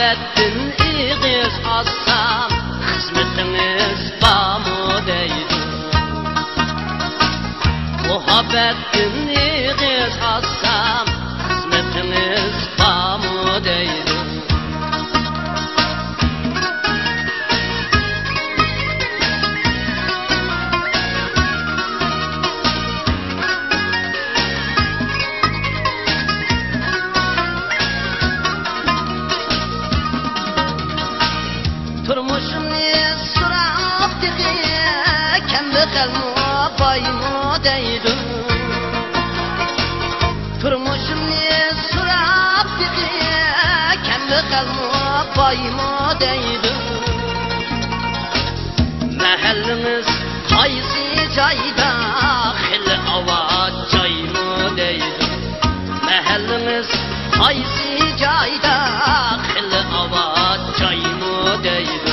Muhabbetin iğiz assam hizmetiniz bamu deydi. Muhabbetin iğiz assam hizmetiniz bamu deydi. Turmuşumni surab diye kembegel mu bay mu deydi. Turmuşumni surab diye kembegel mu bay mu deydi. Mahallimiz qaysi joyda xil avat joy mu deydi. Mahallimiz qaysi joyda xil avat joy mu deydi.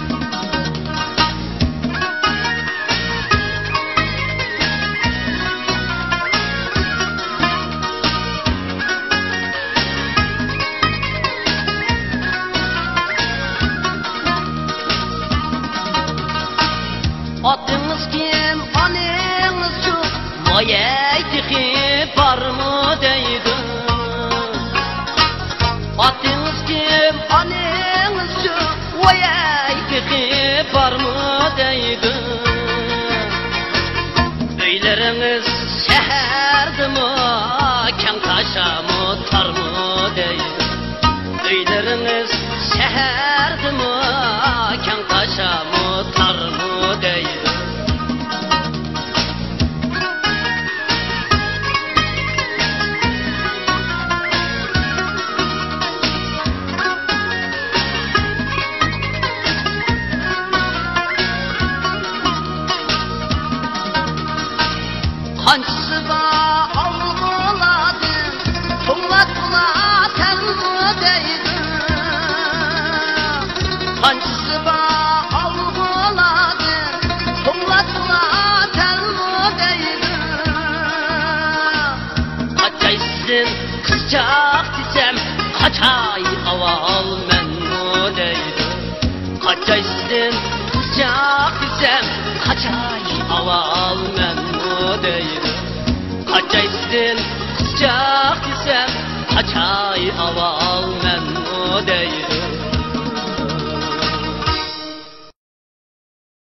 Atınız kim, anınız çok, vay tixi var mı deydi. Atınız kim, anınız çok, vay tixi var mı deydi. Öyleriniz şehirdi mi, kem taşa mı tar mı deydi. Öyleriniz şehirdi mi, kem taşa mı tar mı deydi. Hançısı da algıladı, tuğlatla telmi deydi. Hançısı da algıladı, tuğlatla telmi deydi. Kaçaysın kızcak desem, kaçay aval men mu deydi. Kaçaysın kızcak desem, kaçay aval men mu deydi. Kaçaysın kızcak desem, kaçay aval men mu deydi.